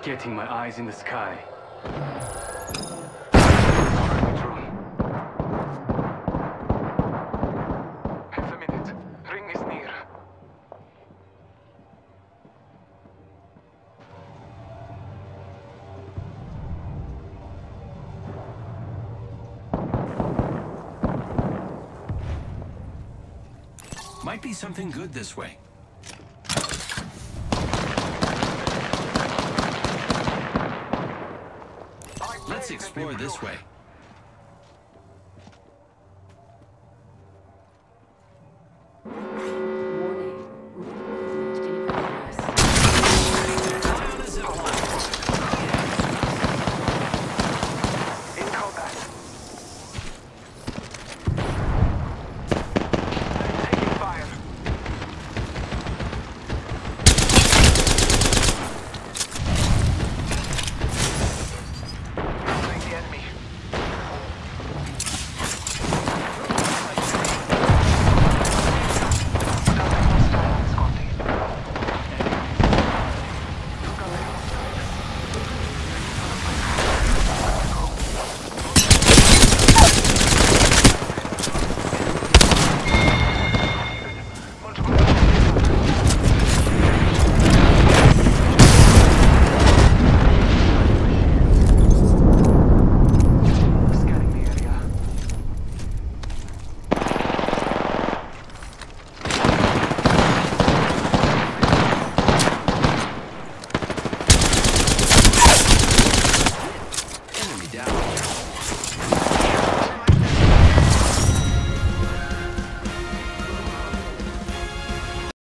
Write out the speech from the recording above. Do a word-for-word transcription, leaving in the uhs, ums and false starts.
Getting my eyes in the sky. Half a minute. Ring is near. Might be something good this way. Let's explore this way.